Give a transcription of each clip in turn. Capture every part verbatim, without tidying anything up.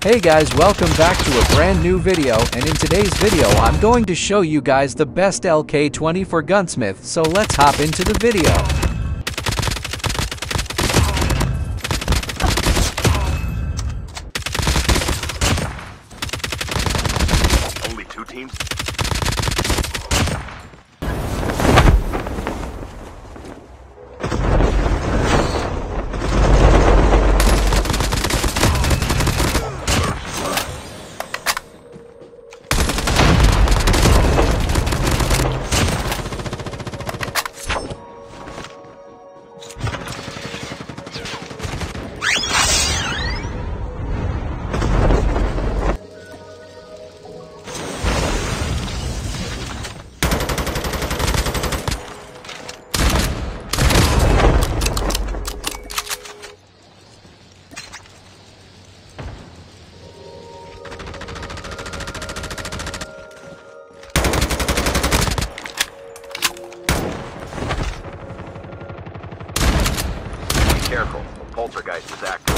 Hey guys, welcome back to a brand new video, and in today's video I'm going to show you guys the best L K twenty-four Gunsmith, so let's hop into the video. Only two teams? Careful, the poltergeist is active.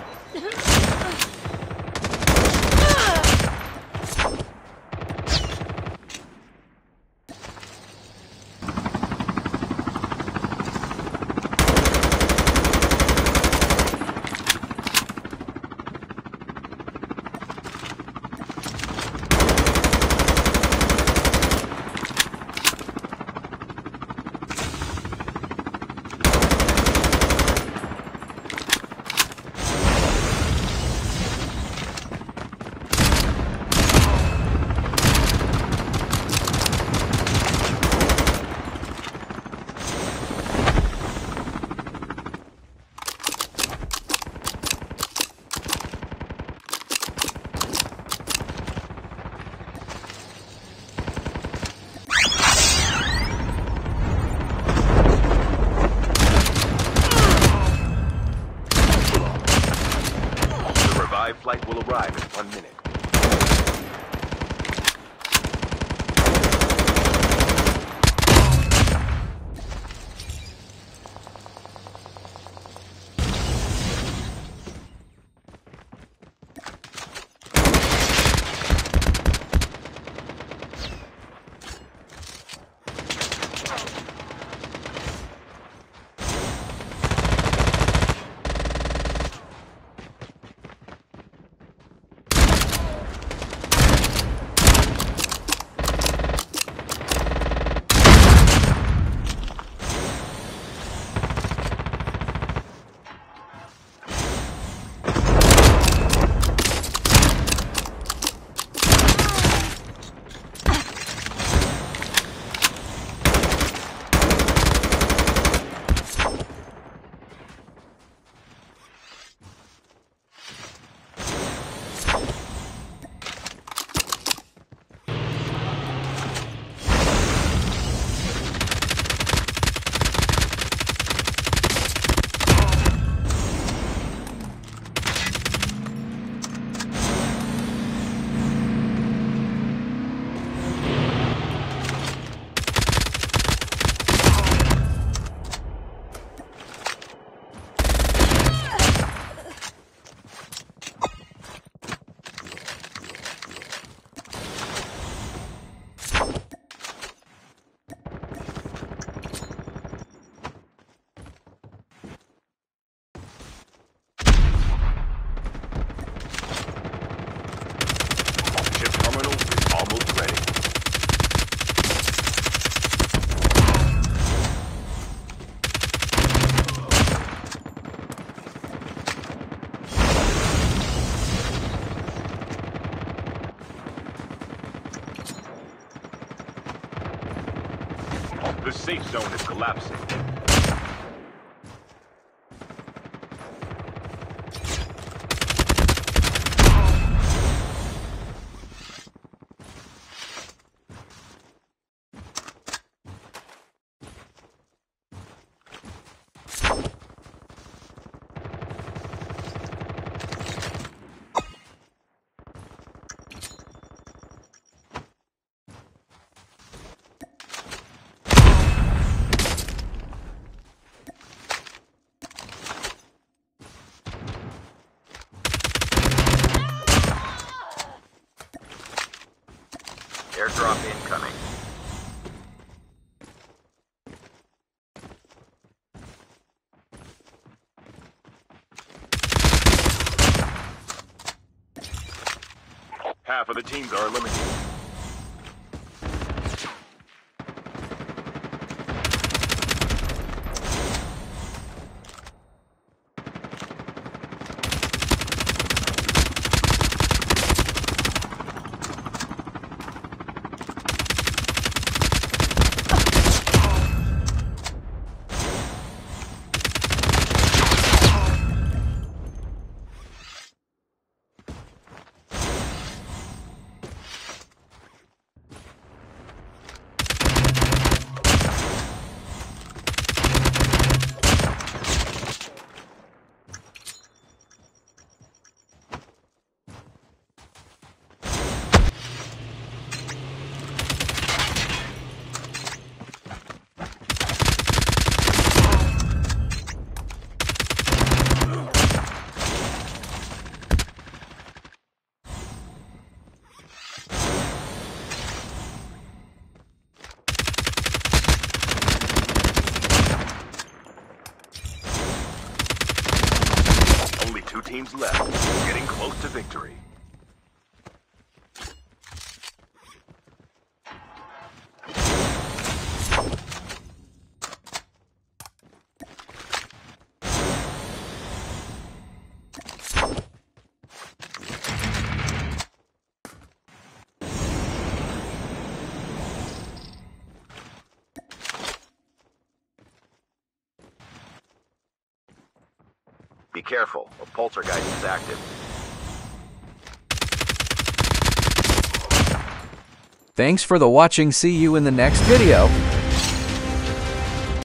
Flight will arrive in one minute. The safe zone is collapsing. Airdrop incoming. Half of the teams are eliminated. Two teams left, getting close to victory. Be careful, a poltergeist is active. Thanks for the watching. See you in the next video.